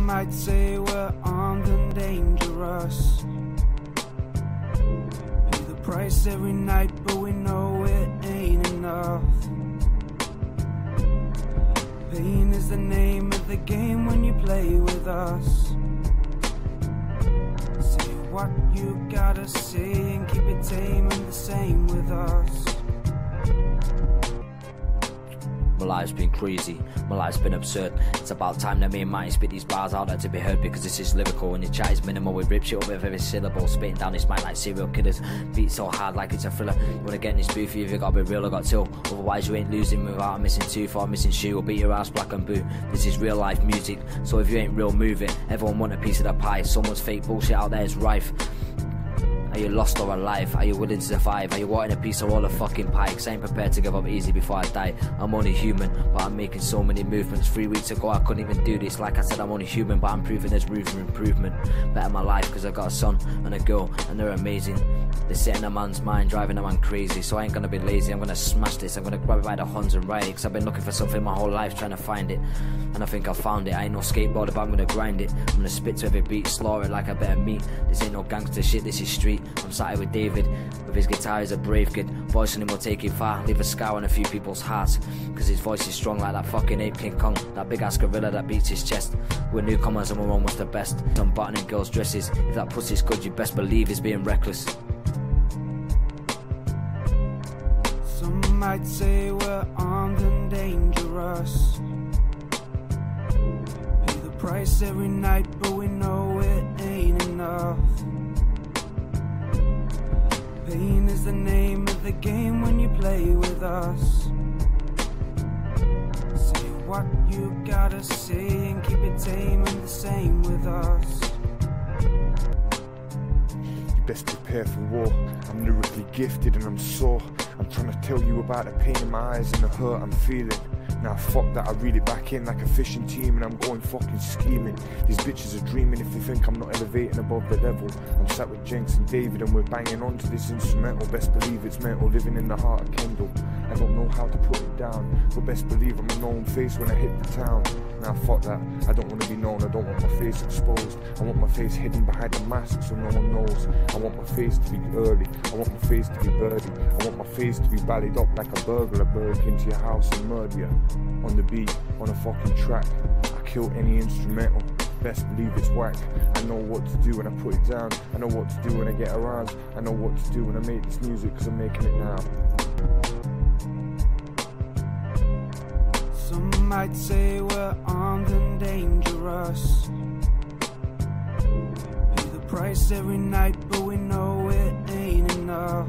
might say we're armed and dangerous. Pay the price every night, but we know it ain't enough. Pain is the name of the game when you play with us. Say what you gotta say and keep it tame and the same with us. My life's been crazy, my life's been absurd. It's about time that me and mine spit these bars out there to be heard, because this is lyrical and your chat is minimal. We rip shit up with every syllable, spitting down this mic like serial killers. Beat so hard like it's a thriller. You wanna get in this booth, you gotta be real, I got two. Otherwise you ain't losing without a missing tooth or a missing shoe. Or beat your ass black and blue. This is real life music, so if you ain't real, move it. Everyone want a piece of the pie, someone's fake bullshit out there is rife. Are you lost or alive? Are you willing to survive? Are you wanting a piece of all the fucking pie? 'Cause I ain't prepared to give up easy before I die. I'm only human, but I'm making so many movements. 3 weeks ago I couldn't even do this. Like I said, I'm only human, but I'm proving there's room for improvement. Better my life, 'cause I got a son and a girl, and they're amazing. They sit in a man's mind, driving a man crazy. So I ain't gonna be lazy, I'm gonna smash this. I'm gonna grab it by the horns and ride it, 'cause I've been looking for something my whole life, trying to find it. And I think I found it. I ain't no skateboarder, but I'm gonna grind it. I'm gonna spit to every beat, slaughter it like a bit of meat. This ain't no gangster shit, this is street. I'm sat here with David, with his guitar, he's a brave kid. Voice on him will take it far, leave a scar on a few people's hearts. 'Cause his voice is strong like that fucking ape King Kong, that big ass gorilla that beats his chest. We're newcomers and we're almost the best. Some buttoning girls' dresses. If that pussy's good, you best believe he's being reckless. Some might say we're armed and dangerous. Pay the price every night, but we know it ain't enough. Pain is the name of the game when you play with us. Say what you gotta say and keep it tame and the same with us. You best prepare for war. I'm lyrically gifted and I'm sore. I'm trying to tell you about the pain in my eyes and the hurt I'm feeling. Now fuck that, I reel it back in like a fishing team and I'm going fucking scheming. These bitches are dreaming if they think I'm not elevating above the level. I'm sat with Jenks and David and we're banging onto this instrumental. Best believe it's mental, living in the heart of Kendall. I don't know how to put it down, but best believe I'm a known face when I hit the town. Now fuck that, I don't want to be known, I don't want my face exposed. I want my face hidden behind the mask so no one knows. I want my face to be early, I want my face to be birdie. I want my face to be ballied up like a burglar, break into your house and murder you. On the beat, on a fucking track, I kill any instrumental. Best believe it's whack. I know what to do when I put it down. I know what to do when I get around. I know what to do when I make this music, 'cause I'm making it now. Some might say we're armed and dangerous. Pay the price every night, but we know it ain't enough.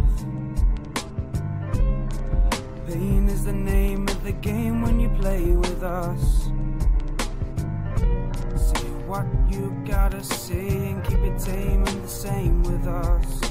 Pain is the name of the game when you play with us. Say what you gotta say and keep it tame and the same with us.